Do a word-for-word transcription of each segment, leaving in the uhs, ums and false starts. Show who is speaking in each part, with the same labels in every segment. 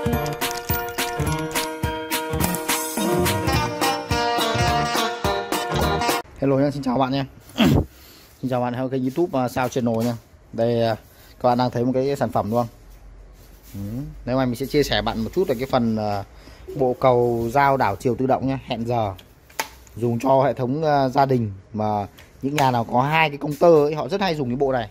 Speaker 1: Hello nha, xin chào bạn nha. Xin chào bạn theo kênh YouTube uh, Sao Channel nha. Đây uh, các bạn đang thấy một cái sản phẩm đúng không? Ừ. Nếu mà mình sẽ chia sẻ bạn một chút về cái phần uh, bộ cầu dao đảo chiều tự động nha, hẹn giờ dùng cho hệ thống uh, gia đình, mà những nhà nào có hai cái công tơ ấy, họ rất hay dùng cái bộ này.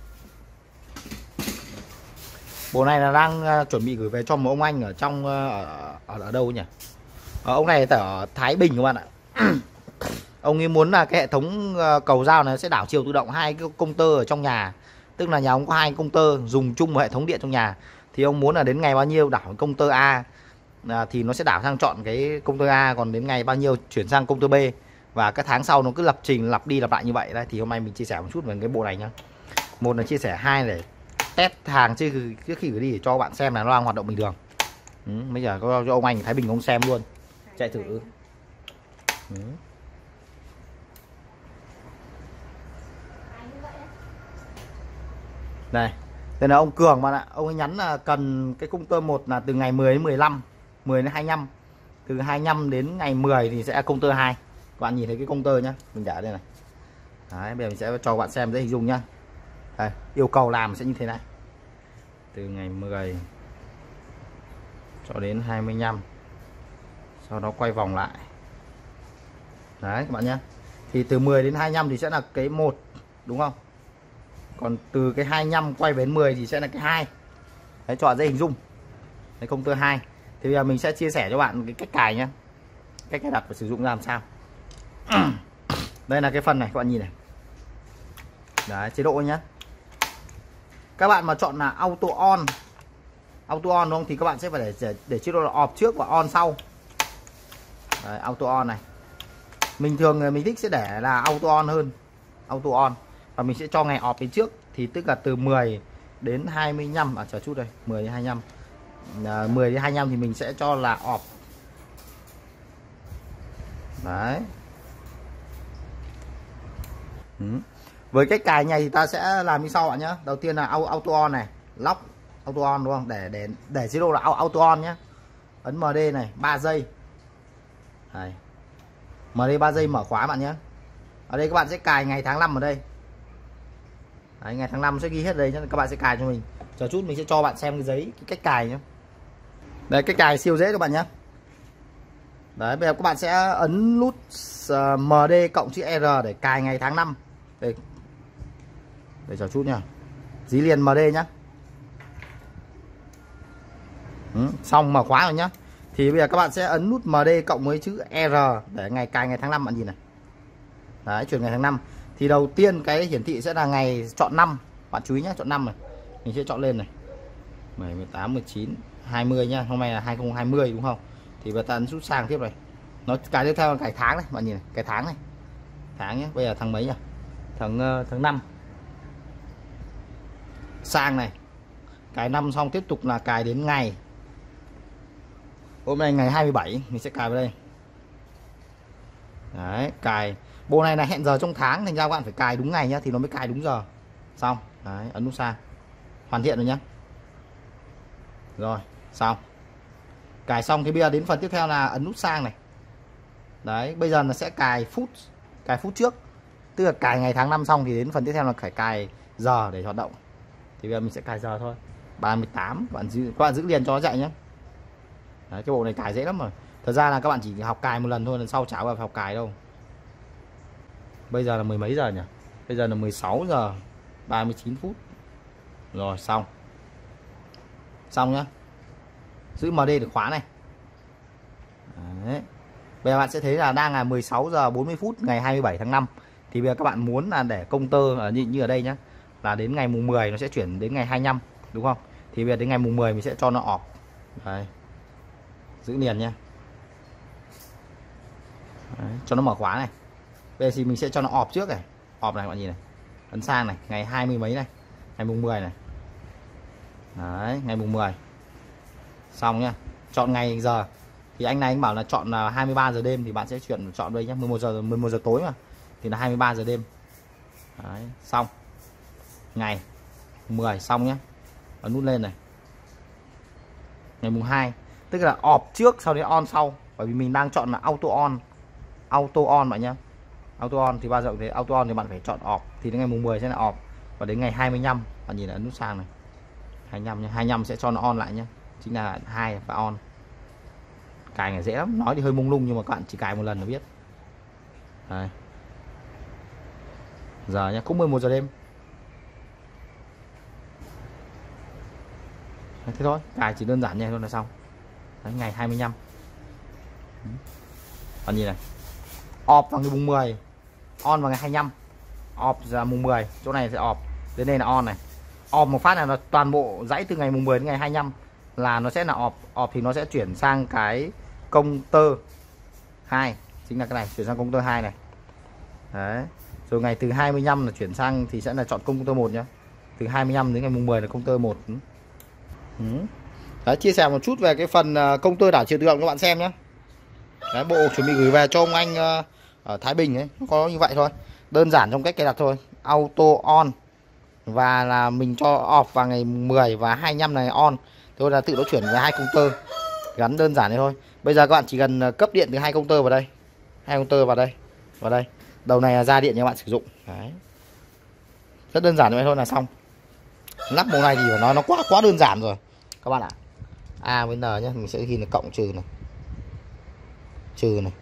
Speaker 1: Bộ này là đang uh, chuẩn bị gửi về cho một ông anh ở trong uh, ở, ở ở đâu nhỉ? Ở ông này ở Thái Bình các bạn ạ. Ông ấy muốn là cái hệ thống cầu dao này sẽ đảo chiều tự động hai cái công tơ ở trong nhà, tức là nhà ông có hai công tơ dùng chung một hệ thống điện trong nhà, thì ông muốn là đến ngày bao nhiêu đảo công tơ A à, thì nó sẽ đảo sang chọn cái công tơ A, còn đến ngày bao nhiêu chuyển sang công tơ B, và các tháng sau nó cứ lập trình lặp đi lặp lại như vậy đấy. Thì hôm nay mình chia sẻ một chút về cái bộ này nhá. Một là chia sẻ, hai để test hàng trước trước khi gửi đi để cho bạn xem là nó đang hoạt động bình thường. Ừ, bây giờ có cho ông anh Thái Bình ông xem luôn, chạy thử. Ừ. Đây, đây là ông Cường bạn ạ. Ông ấy nhắn là cần cái công tơ một là từ ngày mười đến mười lăm, mười đến hai mươi lăm. Từ hai mươi lăm đến ngày mười thì sẽ công tơ hai. Các bạn nhìn thấy cái công tơ nhá, mình để đây này. Đấy, bây giờ mình sẽ cho bạn xem dễ hình dung nhá. Đây, yêu cầu làm sẽ như thế này. Từ ngày mười cho đến hai mươi lăm. Sau đó quay vòng lại. Đấy các bạn nhá. Thì từ mười đến hai mươi lăm thì sẽ là cái một, đúng không? Còn từ cái hai mươi lăm quay về đến mười thì sẽ là cái hai. Đấy, cho bạn dễ hình dung. Đấy, công tơ hai. Thì bây giờ mình sẽ chia sẻ cho bạn cái cách cài nhá. Cách cài đặt và sử dụng ra làm sao. Đây là cái phần này các bạn nhìn này. Đấy, chế độ nhá. Các bạn mà chọn là auto on, auto on đúng không, thì các bạn sẽ phải để để, để chế độ là off trước và on sau. Đấy, auto on này. Mình thường mình thích sẽ để là auto on hơn, auto on, và mình sẽ cho ngày off bên trước, thì tức là từ mười đến hai mươi lăm, à chờ chút đây, mười đến hai mươi lăm. À, mười đến hai mươi lăm thì mình sẽ cho là off. Đấy. Ừ. Với cách cài này thì ta sẽ làm như sau bạn nhé. Đầu tiên là auto on này, lock auto on đúng không? Để để để chế độ là auto on nhé. Ấn em đê này ba giây. Đây. em đê ba giây mở khóa bạn nhé. Ở đây các bạn sẽ cài ngày tháng năm ở đây. Đấy, ngày tháng năm sẽ ghi hết đây nhé. Các bạn sẽ cài cho mình. Chờ chút mình sẽ cho bạn xem cái giấy, cái cách cài nhé. Đây, cách cài siêu dễ các bạn nhé. Đấy, bây giờ các bạn sẽ ấn nút em đê cộng chữ R để cài ngày tháng năm. Đây. Để chờ chút nha. Dí liền em đê nhá. Ừ, xong mở khóa rồi nhá. Thì bây giờ các bạn sẽ ấn nút em đê cộng với chữ R để ngày cài ngày tháng năm, bạn nhìn này. Đấy, chuyển ngày tháng năm. Thì đầu tiên cái hiển thị sẽ là ngày chọn năm. Bạn chú ý nhé, chọn năm này. Mình sẽ chọn lên này. bảy, mười tám, mười chín, hai mươi nhá. Hôm nay là hai không hai không đúng không? Thì bây giờ ta ấn nút sang tiếp này. Nó cái tiếp theo là cái tháng này, bạn nhìn này, cái tháng này. Tháng nhé. Bây giờ tháng mấy nhỉ? Tháng uh, tháng năm. Sang này. Cài năm xong tiếp tục là cài đến ngày. Hôm nay ngày hai mươi bảy mình sẽ cài vào đây. Đấy, cài. Bộ này là hẹn giờ trong tháng, thành ra các bạn phải cài đúng ngày nhá thì nó mới cài đúng giờ. Xong. Đấy, ấn nút sang. Hoàn thiện rồi nhá. Rồi, xong. Cài xong thì bây giờ đến phần tiếp theo là ấn nút sang này. Đấy, bây giờ nó sẽ cài phút, cài phút trước. Tức là cài ngày tháng năm xong thì đến phần tiếp theo là phải cài giờ để hoạt động. Thì bây giờ mình sẽ cài giờ thôi. ba mươi tám, các bạn giữ, các bạn giữ liền cho nó chạy nhé. Đấy, cái bộ này cài dễ lắm rồi. Thật ra là các bạn chỉ học cài một lần thôi, lần sau chả bao giờ học cài đâu. Bây giờ là mười mấy giờ nhỉ? Bây giờ là mười sáu giờ ba mươi chín phút. Rồi, xong. Xong nhá. Giữ em đê được khóa này. Đấy. Bây giờ bạn sẽ thấy là đang là mười sáu giờ bốn mươi phút ngày hai mươi bảy tháng năm. Thì bây giờ các bạn muốn là để công tơ ở như, như ở đây nhá, là đến ngày mùng mười nó sẽ chuyển đến ngày hai mươi lăm, đúng không? Thì bây giờ đến ngày mùng mười mình sẽ cho nó off. Đấy. Giữ liền nha. Đấy, cho nó mở khóa này. Bây giờ thì mình sẽ cho nó off trước này. Off này bạn nhìn này. Ấn sang này, ngày hai mươi mấy này. Ngày mùng mười này. Đấy, ngày mùng mười. Xong nhá. Chọn ngày giờ. Thì anh này anh bảo là chọn là hai mươi ba giờ đêm thì bạn sẽ chuyển chọn đây nhá, mười một giờ mười một giờ tối mà. Thì là hai mươi ba giờ đêm. Đấy, xong. Ngày mười xong nhá. Ấn nút lên này. ngày mùng hai, tức là off trước sau đến on sau, bởi vì mình đang chọn là auto on. Auto on bạn nhé. Auto on thì bao giờ thế, auto on thì bạn phải chọn off, thì đến ngày mùng mười sẽ là off, và đến ngày hai mươi lăm bạn nhìn là nút sang này hai mươi lăm nhé, hai mươi lăm sẽ cho nó on lại nhé, chính là hai và on. Cài này dễ lắm, nói thì hơi mông lung nhưng mà các bạn chỉ cài một lần là biết. Đây. Giờ nhé, cũng mười một giờ đêm. Đấy, thế thôi, cài chỉ đơn giản nhé thôi là xong. Đấy, ngày hai mươi lăm. Bạn nhìn này, off vào ngày mùng mười, on vào ngày hai mươi lăm. Off là mùng mười, chỗ này sẽ off, đến đây là on này. Off một phát là nó toàn bộ dãy từ ngày mùng mười đến ngày hai mươi lăm là nó sẽ là off. Off thì nó sẽ chuyển sang cái công tơ hai, chính là cái này, chuyển sang công tơ hai này. Đấy. Rồi ngày từ hai mươi lăm là chuyển sang thì sẽ là chọn công tơ một nhá. Từ hai mươi lăm đến ngày mùng mười là công tơ một. Ừ. Đấy, chia sẻ một chút về cái phần công tơ đảo chiều tự động các bạn xem nhé. Đấy, bộ chuẩn bị gửi về cho ông anh ở Thái Bình ấy, nó có như vậy thôi. Đơn giản trong cách cài đặt thôi. Auto on và là mình cho off vào ngày mười và hai mươi lăm này on. Thôi là tự nó chuyển về hai công tơ. Gắn đơn giản thế thôi. Bây giờ các bạn chỉ cần cấp điện từ hai công tơ vào đây. Hai công tơ vào đây. Vào đây. Đầu này là ra điện cho các bạn sử dụng. Đấy. Rất đơn giản như vậy thôi là xong. Lắp bộ này thì phải nói nó quá quá đơn giản rồi các bạn ạ. A với N nhé, mình sẽ ghi là cộng trừ này. Trừ này.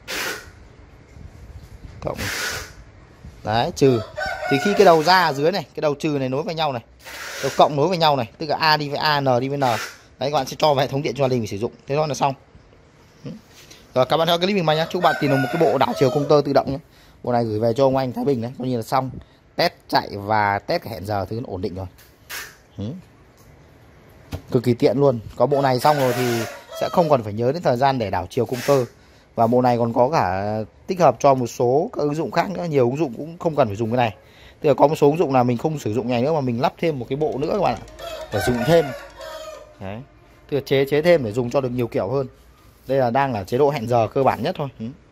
Speaker 1: Cộng. Đấy, trừ. Thì khi cái đầu ra ở dưới này, cái đầu trừ này nối với nhau này, đầu cộng nối với nhau này, tức là A đi với A, N đi với N. Đấy, các bạn sẽ cho vào hệ thống điện cho gia đình mình sử dụng. Thế thôi là xong. Rồi các bạn theo clip mình mà nhá, chúc bạn tìm được một cái bộ đảo chiều công tơ tự động nhé. Bộ này gửi về cho ông anh Thái Bình đấy, coi như là xong. Test chạy và test cả hẹn giờ thứ ổn định rồi. Ừ. Cực kỳ tiện luôn. Có bộ này xong rồi thì sẽ không còn phải nhớ đến thời gian để đảo chiều công tơ. Và bộ này còn có cả tích hợp cho một số các ứng dụng khác nữa. Nhiều ứng dụng cũng không cần phải dùng cái này. Tức là có một số ứng dụng là mình không sử dụng này nữa mà mình lắp thêm một cái bộ nữa các bạn ạ, để dùng thêm. Đấy. Tức là chế chế thêm để dùng cho được nhiều kiểu hơn. Đây là đang là chế độ hẹn giờ cơ bản nhất thôi. Ừ.